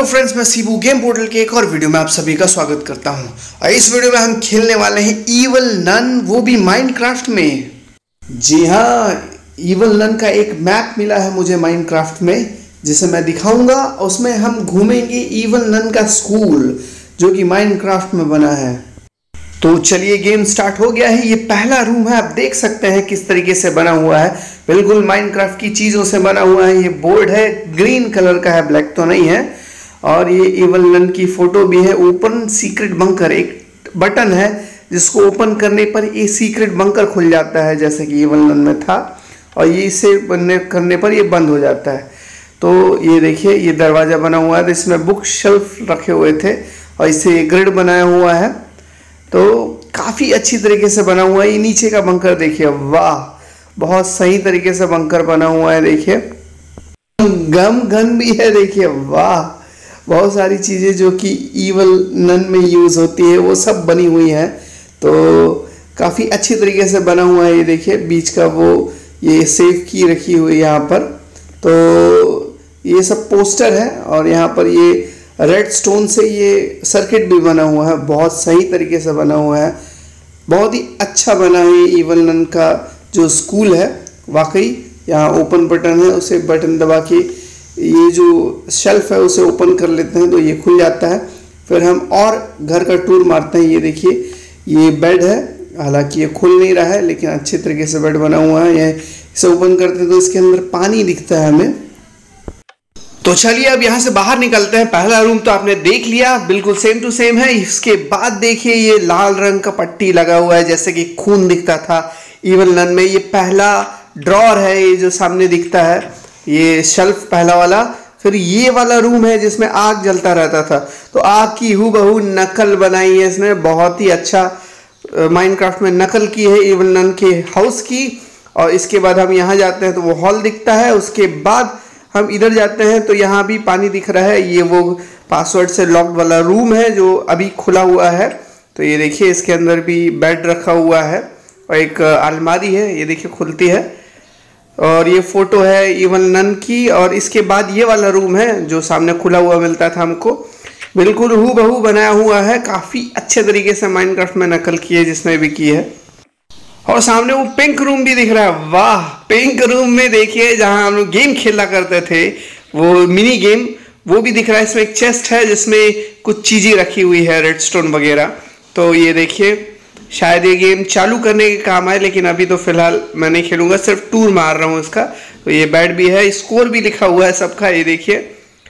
Friends, मैं Cebu game portal के एक और वीडियो में आप सभी का स्वागत करता हूं। और इस वीडियो में हम खेलने वाले हैं इवल नन, वो भी माइनक्राफ्ट में। जी हाँ, इवल नन का एक मैप मिला है मुझे माइनक्राफ्ट में, जिसे मैं दिखाऊंगा। उसमें हम घूमेंगे इवल नन का स्कूल, जो कि माइनक्राफ्ट में बना है। तो चलिए, गेम स्टार्ट हो गया है। ये पहला रूम है, आप देख सकते हैं किस तरीके से बना हुआ है। बिल्कुल माइनक्राफ्ट की चीज़ों से बना हुआ है। ये बोर्ड है, ग्रीन कलर का है, ब्लैक तो नहीं है। और ये इवल नन की फोटो भी है। ओपन सीक्रेट बंकर एक बटन है, जिसको ओपन करने पर ये सीक्रेट बंकर खुल जाता है, जैसे कि इवल नन में था। और ये इसे करने पर ये बंद हो जाता है। तो ये देखिए, ये दरवाज़ा बना हुआ है, इसमें बुक शेल्फ रखे हुए थे और इसे ग्रिड बनाया हुआ है। तो काफ़ी अच्छी तरीके से बना हुआ है। ये नीचे का बंकर देखिए, वाह, बहुत सही तरीके से बंकर बना हुआ है। देखिए, गम गन भी है, देखिए वाह। बहुत सारी चीज़ें जो कि इवल नन में यूज़ होती है, वो सब बनी हुई हैं। तो काफ़ी अच्छी तरीके से बना हुआ है। ये देखिए, बीच का वो ये सेव की रखी हुई है यहाँ पर। तो ये सब पोस्टर है और यहाँ पर ये रेड स्टोन से ये सर्किट भी बना हुआ है। बहुत सही तरीके से बना हुआ है, बहुत ही अच्छा बना है इवल नन का जो स्कूल है। वाकई यहाँ ओपन बटन है, उसे बटन दबा के ये जो शेल्फ है उसे ओपन कर लेते हैं तो ये खुल जाता है। फिर हम और घर का टूर मारते हैं। ये देखिए, ये बेड है, हालांकि ये खुल नहीं रहा है, लेकिन अच्छे तरीके से बेड बना हुआ है। ये इसे ओपन करते हैं तो इसके अंदर पानी दिखता है हमें। तो चलिए, अब यहाँ से बाहर निकलते हैं। पहला रूम तो आपने देख लिया, बिल्कुल सेम टू सेम है। इसके बाद देखिए, ये लाल रंग का पट्टी लगा हुआ है, जैसे कि खून दिखता था इवल नन में। ये पहला ड्रॉर है, ये जो सामने दिखता है, ये शेल्फ पहला वाला। फिर ये वाला रूम है जिसमें आग जलता रहता था। तो आग की हूबहू नकल बनाई है इसने, बहुत ही अच्छा माइनक्राफ्ट में नकल की है इवल नन के हाउस की। और इसके बाद हम यहाँ जाते हैं तो वो हॉल दिखता है। उसके बाद हम इधर जाते हैं तो यहाँ भी पानी दिख रहा है। ये वो पासवर्ड से लॉक्ड वाला रूम है जो अभी खुला हुआ है। तो ये देखिए, इसके अंदर भी बेड रखा हुआ है और एक अलमारी है, ये देखिए खुलती है। और ये फोटो है इवल नन की। और इसके बाद ये वाला रूम है जो सामने खुला हुआ मिलता था हमको, बिल्कुल हूबहू बनाया हुआ है। काफ़ी अच्छे तरीके से माइनक्राफ्ट में नकल की है जिसने भी की है। और सामने वो पिंक रूम भी दिख रहा है, वाह। पिंक रूम में देखिए, जहां हम लोग गेम खेला करते थे, वो मिनी गेम, वो भी दिख रहा है। इसमें एक चेस्ट है जिसमें कुछ चीज़ें रखी हुई है, रेडस्टोन वगैरह। तो ये देखिए, शायद ये गेम चालू करने के काम आए, लेकिन अभी तो फिलहाल मैं नहीं खेलूंगा, सिर्फ टूर मार रहा हूँ इसका। तो ये बेड भी है, स्कोर भी लिखा हुआ है सबका, ये देखिए।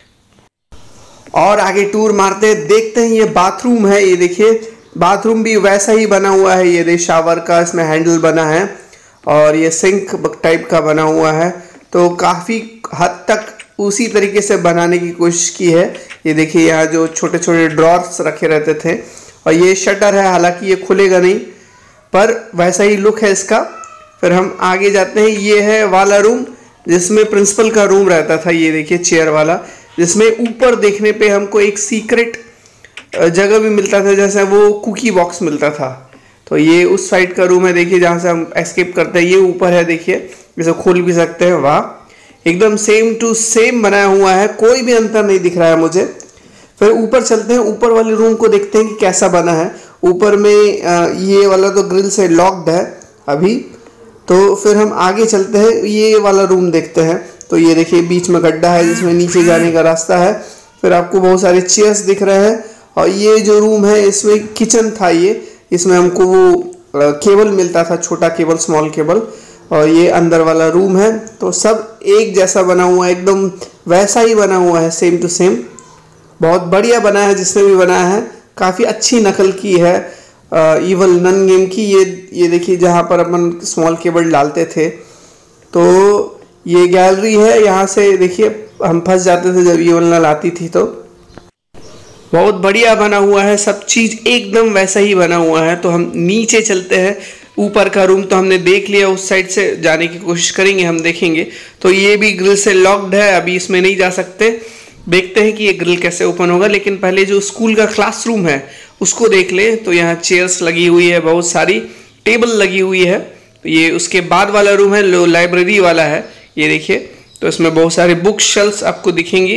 और आगे टूर मारते देखते हैं, ये बाथरूम है, ये देखिए। बाथरूम भी वैसा ही बना हुआ है, ये देखिए शावर का इसमें हैंडल बना है और ये सिंक टाइप का बना हुआ है। तो काफ़ी हद तक उसी तरीके से बनाने की कोशिश की है। ये देखिए, यहाँ जो छोटे छोटे ड्रॉर्स रखे रहते थे। और ये शटर है, हालांकि ये खुलेगा नहीं, पर वैसा ही लुक है इसका। फिर हम आगे जाते हैं। ये है वाला रूम जिसमें प्रिंसिपल का रूम रहता था, ये देखिए चेयर वाला, जिसमें ऊपर देखने पे हमको एक सीक्रेट जगह भी मिलता था, जैसे वो कुकी बॉक्स मिलता था। तो ये उस साइड का रूम है, देखिए, जहाँ से हम एस्केप करते हैं। ये ऊपर है, देखिए, इसे खोल भी सकते हैं, वाह। एकदम सेम टू सेम बनाया हुआ है, कोई भी अंतर नहीं दिख रहा है मुझे। फिर ऊपर चलते हैं, ऊपर वाले रूम को देखते हैं कि कैसा बना है। ऊपर में ये वाला तो ग्रिल से लॉक्ड है अभी। तो फिर हम आगे चलते हैं, ये वाला रूम देखते हैं। तो ये देखिए, बीच में गड्ढा है जिसमें नीचे जाने का रास्ता है। फिर आपको बहुत सारे चेयर्स दिख रहे हैं। और ये जो रूम है, इसमें किचन था, इसमें हमको वो केबल मिलता था, छोटा केबल, स्मॉल केबल। और ये अंदर वाला रूम है। तो सब एक जैसा बना हुआ है, एकदम वैसा ही बना हुआ है, सेम टू सेम। बहुत बढ़िया बना है जिसने भी बनाया है, काफ़ी अच्छी नकल की है इवल नन गेम की। ये देखिए, जहाँ पर अपन स्मॉल केबल डालते थे। तो ये गैलरी है, यहाँ से देखिए हम फंस जाते थे जब इवल नन आती थी। तो बहुत बढ़िया बना हुआ है, सब चीज़ एकदम वैसा ही बना हुआ है। तो हम नीचे चलते हैं। ऊपर का रूम तो हमने देख लिया, उस साइड से जाने की कोशिश करेंगे, हम देखेंगे। तो ये भी ग्रिल से लॉक्ड है, अभी इसमें नहीं जा सकते। देखते हैं कि ये ग्रिल कैसे ओपन होगा। लेकिन पहले जो स्कूल का क्लासरूम है उसको देख ले। तो यहाँ चेयर्स लगी हुई है, बहुत सारी टेबल लगी हुई है। तो ये उसके बाद वाला रूम है, लाइब्रेरी वाला है, ये देखिए। तो इसमें बहुत सारे बुक शेल्फ्स आपको दिखेंगी।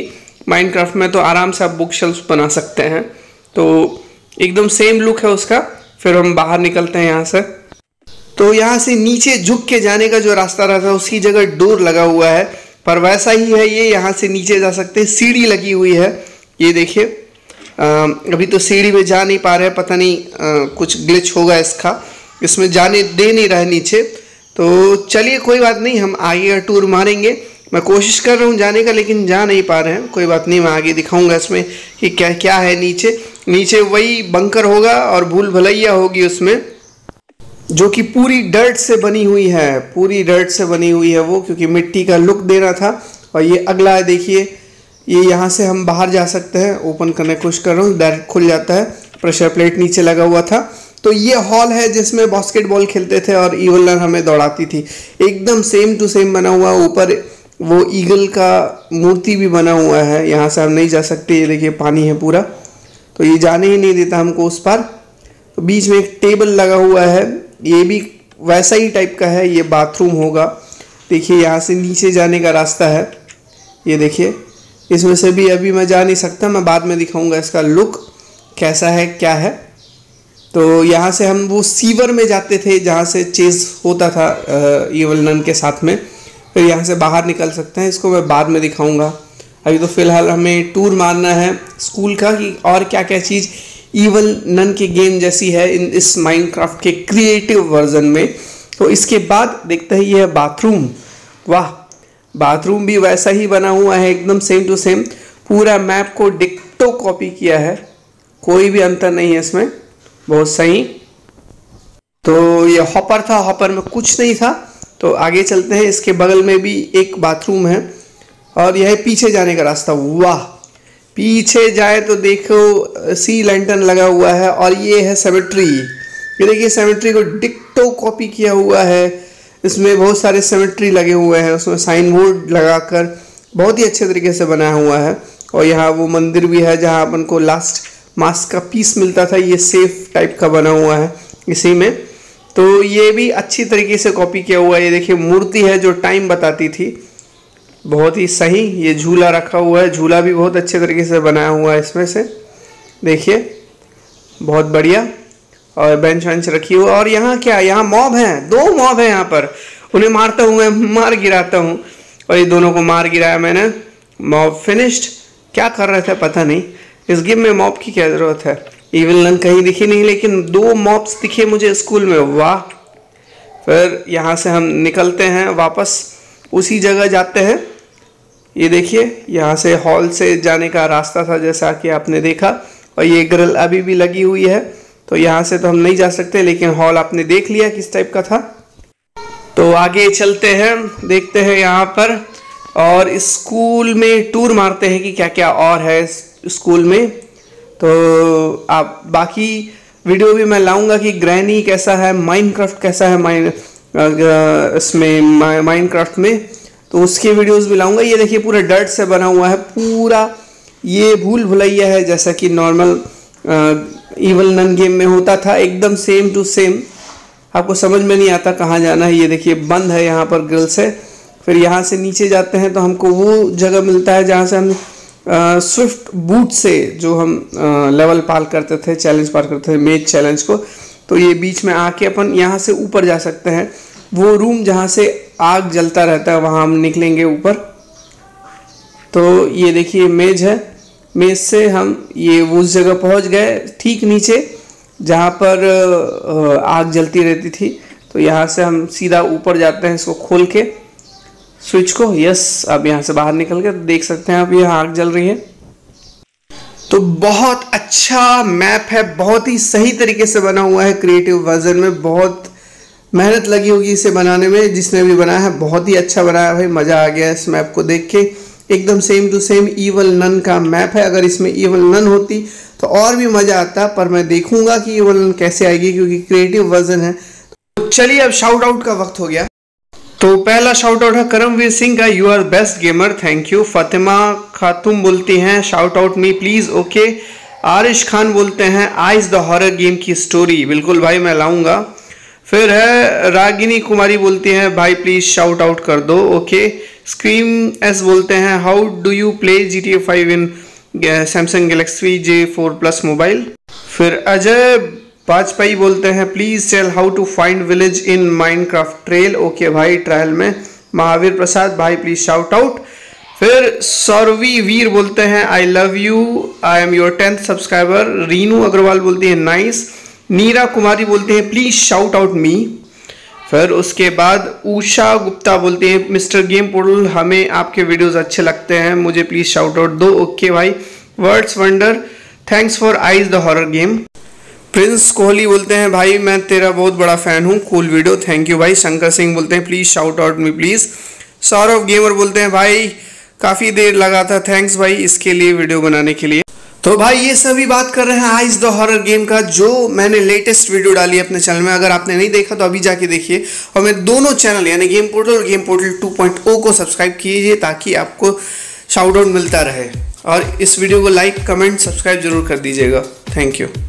माइनक्राफ्ट में तो आराम से आप बुक शेल्फ बना सकते हैं। तो एकदम सेम लुक है उसका। फिर हम बाहर निकलते हैं यहाँ से। तो यहाँ से नीचे झुक के जाने का जो रास्ता रहता है उसकी जगह डोर लगा हुआ है, पर वैसा ही है ये, यहाँ से नीचे जा सकते हैं। सीढ़ी लगी हुई है, ये देखिए। अभी तो सीढ़ी में जा नहीं पा रहे हैं, पता नहीं कुछ ग्लिच होगा इसका, इसमें जाने दे नहीं रहा है नीचे। तो चलिए कोई बात नहीं, हम आगे का टूर मारेंगे। मैं कोशिश कर रहा हूँ जाने का, लेकिन जा नहीं पा रहे हैं। कोई बात नहीं, मैं आगे दिखाऊंगा इसमें कि क्या क्या है नीचे। नीचे वही बंकर होगा और भूल भुलैया होगी उसमें, जो कि पूरी डर्ट से बनी हुई है, पूरी डर्ट से बनी हुई है वो, क्योंकि मिट्टी का लुक देना था। और ये अगला है, देखिए, ये यहाँ से हम बाहर जा सकते हैं। ओपन करने की कोशिश कर रहा हूँ, डायरेक्ट खुल जाता है। प्रेशर प्लेट नीचे लगा हुआ था। तो ये हॉल है जिसमें बास्केटबॉल खेलते थे और ईवल नन हमें दौड़ाती थी। एकदम सेम टू सेम बना हुआ, ऊपर वो ईगल का मूर्ति भी बना हुआ है। यहाँ से हम नहीं जा सकते, ये देखिए पानी है पूरा, तो ये जाने ही नहीं देता हमको उस पार। तो बीच में एक टेबल लगा हुआ है, ये भी वैसा ही टाइप का है। ये बाथरूम होगा। देखिए यहाँ से नीचे जाने का रास्ता है, ये देखिए। इसमें से भी अभी मैं जा नहीं सकता, मैं बाद में दिखाऊंगा इसका लुक कैसा है क्या है। तो यहाँ से हम वो सीवर में जाते थे जहाँ से चेस होता था ईवल नन के साथ में। फिर यहाँ से बाहर निकल सकते हैं, इसको मैं बाद में दिखाऊंगा। अभी तो फिलहाल हमें टूर मारना है स्कूल का कि और क्या क्या चीज़ ईवल नन के गेम जैसी है इन इस माइनक्राफ्ट के क्रिएटिव वर्जन में। तो इसके बाद देखते हैं ये बाथरूम। वाह, बाथरूम भी वैसा ही बना हुआ है, एकदम सेम टू सेम। पूरा मैप को डिक्टो कॉपी किया है, कोई भी अंतर नहीं है इसमें, बहुत सही। तो ये हॉपर था, हॉपर में कुछ नहीं था। तो आगे चलते हैं, इसके बगल में भी एक बाथरूम है और यह पीछे जाने का रास्ता। वाह, पीछे जाए तो देखो सी लैंटर्न लगा हुआ है और ये है सेमेट्री। ये देखिए सेमेट्री को डिक्टो कॉपी किया हुआ है। इसमें बहुत सारे सेमेट्री लगे हुए हैं, उसमें साइन बोर्ड लगाकर बहुत ही अच्छे तरीके से बनाया हुआ है। और यहाँ वो मंदिर भी है जहाँ अपन को लास्ट मास्क का पीस मिलता था, ये सेफ टाइप का बना हुआ है इसी में। तो ये भी अच्छी तरीके से कॉपी किया हुआ है। ये देखिए मूर्ति है जो टाइम बताती थी, बहुत ही सही। ये झूला रखा हुआ है, झूला भी बहुत अच्छे तरीके से बनाया हुआ है इसमें से, देखिए बहुत बढ़िया। और बेंच वेंच रखी हुई। और यहाँ क्या, यहाँ मॉब हैं, 2 मॉब हैं यहाँ पर। उन्हें मारता हूँ मैं, मार गिराता हूँ, और ये दोनों को मार गिराया मैंने। Mob finished. क्या कर रहे थे पता नहीं, इस गेम में मॉब की क्या ज़रूरत है। ईवल नन कहीं दिखी नहीं, लेकिन 2 मॉब्स दिखे मुझे स्कूल में। वाह। फिर यहाँ से हम निकलते हैं, वापस उसी जगह जाते हैं। ये देखिए यहाँ से हॉल से जाने का रास्ता था जैसा कि आपने देखा, और ये ग्रिल अभी भी लगी हुई है। तो यहाँ से तो हम नहीं जा सकते, लेकिन हॉल आपने देख लिया किस टाइप का था। तो आगे चलते हैं, देखते हैं यहाँ पर, और स्कूल में टूर मारते हैं कि क्या क्या और है स्कूल में। तो आप बाकी वीडियो भी मैं लाऊंगा कि ग्रैनी कैसा है, माइनक्राफ्ट कैसा है इसमें माइनक्राफ्ट में, तो उसके वीडियोस भी लाऊंगा। ये देखिए पूरा डर्ट से बना हुआ है पूरा, ये भूल भुलैया है जैसा कि नॉर्मल ईवल नन गेम में होता था, एकदम सेम टू सेम। आपको समझ में नहीं आता कहाँ जाना है। ये देखिए बंद है यहाँ पर ग्रिल से। फिर यहाँ से नीचे जाते हैं तो हमको वो जगह मिलता है जहाँ से हम स्विफ्ट बूट से जो हम लेवल पार करते थे, चैलेंज पार करते थे, मेज चैलेंज को। तो ये बीच में आके अपन यहाँ से ऊपर जा सकते हैं। वो रूम जहाँ से आग जलता रहता है वहाँ हम निकलेंगे ऊपर। तो ये देखिए मेज है, मेज से हम ये उस जगह पहुँच गए ठीक नीचे जहाँ पर आग जलती रहती थी। तो यहाँ से हम सीधा ऊपर जाते हैं इसको खोल के स्विच को। यस, अब यहाँ से बाहर निकल के देख सकते हैं आप, ये आग जल रही है। तो बहुत अच्छा मैप है, बहुत ही सही तरीके से बना हुआ है क्रिएटिव वर्जन में। बहुत मेहनत लगी होगी इसे बनाने में, जिसने भी बनाया है बहुत ही अच्छा बनाया भाई, मज़ा आ गया इस मैप को देख के। एकदम same to same evil nun का मैप है। अगर इसमें ईवल नन होती तो और भी मज़ा आता, पर मैं देखूंगा कि ईवल नन कैसे आएगी क्योंकि क्रिएटिव वर्जन है। तो चलिए अब शाउट आउट का वक्त हो गया। तो पहला शाउट आउट है करमवीर सिंह का, you are best gamer, thank you. Fatima Khatoon बोलती हैं shout out me please, okay. Arish Khan बोलते हैं आइज द हॉरर गेम की स्टोरी, बिल्कुल भाई मैं लाऊंगा। फिर है रागिनी कुमारी बोलती हैं भाई प्लीज शाउट आउट कर दो, ओके। स्क्रीम एस बोलते हैं how do you play GTA 5 in Samsung Galaxy J4 Plus mobile. फिर अजय वाजपेयी बोलते हैं please tell how to find village in Minecraft trail. Okay भाई, ट्रायल में। महावीर प्रसाद भाई प्लीज शाउट आउट। फिर सौरवी वीर बोलते हैं I love you, I am your 10th subscriber. Rinu Agarwal बोलती है नाइस। नीरा कुमारी बोलते हैं प्लीज शाउट आउट मी। फिर उसके बाद उषा गुप्ता बोलते हैं मिस्टर गेम पोर्टल हमें आपके वीडियोस अच्छे लगते हैं, मुझे प्लीज शाउट आउट दो। ओके भाई। Words wonder thanks for eyes the horror game. Prince Kohli बोलते हैं भाई मैं तेरा बहुत बड़ा फैन हूँ, कूल वीडियो, थैंक यू भाई। शंकर सिंह बोलते हैं please shout out me please. Saurabh gamer बोलते हैं भाई काफ़ी देर लगा था, थैंक्स भाई इसके लिए, वीडियो बनाने के लिए। तो भाई ये सभी बात कर रहे हैं आइज द हॉरर गेम का, जो मैंने लेटेस्ट वीडियो डाली है अपने चैनल में। अगर आपने नहीं देखा तो अभी जाके देखिए। और मेरे दोनों चैनल यानी गेम पोर्टल और गेम पोर्टल 2.0 को सब्सक्राइब कीजिए ताकि आपको शाउट आउट मिलता रहे। और इस वीडियो को लाइक कमेंट सब्सक्राइब जरूर कर दीजिएगा। Thank you.